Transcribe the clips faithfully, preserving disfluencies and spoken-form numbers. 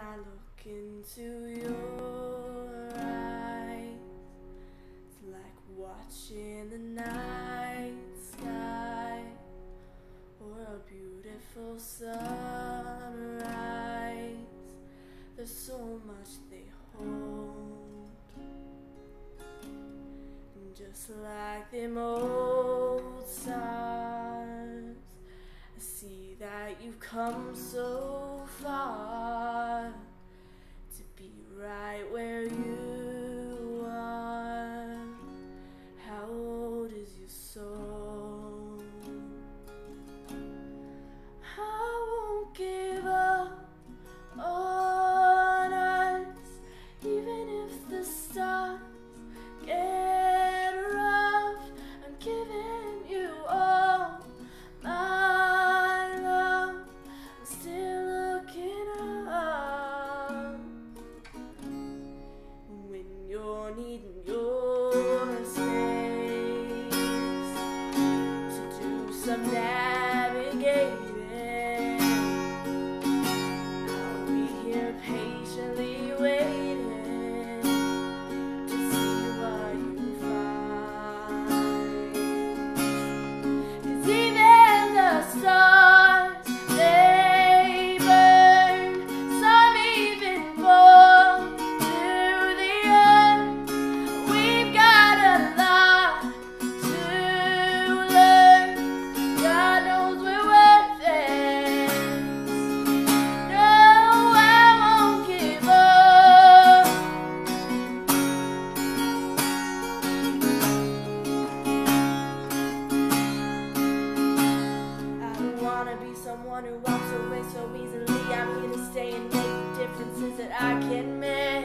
I look into your eyes, it's like watching the night sky or a beautiful sunrise. There's so much they hold, and just like them old stars, I see that you've come so far to be right where you are. How old is your soul? I won't give up on us, even if the stars get rough. I'm giving you all my love. I'm still looking up when you're needing your space to do some navigating. I'll be here patiently waiting to see what you find. 'Cause even the stars, they burn. Some even fall to the earth. We've got a lot to learn. God knows we're worth it. No, I won't give up. I don't wanna be someone who walks away so easily. I'm here to stay and make the differences that I can make.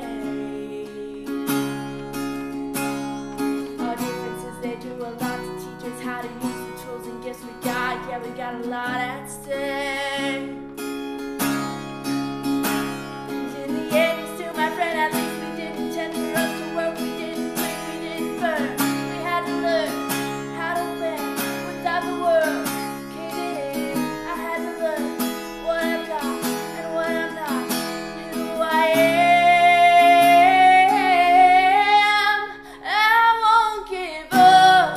Our differences, they do a lot to teach us how to use the tools and gifts we got. Yeah, we got a lot at stake. In the end, you're still my friend. At least we didn't intend for us to work. We didn't drink, we didn't burn. We had to learn how to live without the world caving in. I had to learn what I've got and what I'm not, and who I am. I won't give up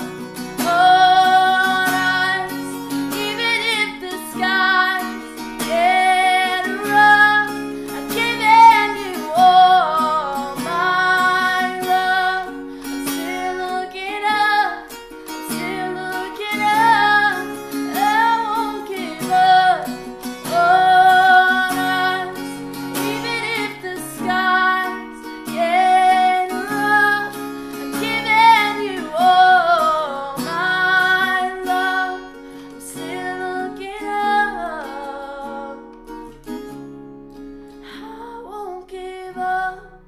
on us, even if the skies get rough. I'm giving you all my love. I'm still looking up, I'm still looking up. I won't give up on us, even if the skies get rough. I'm giving you all my love. I'm still looking up. I won't give up.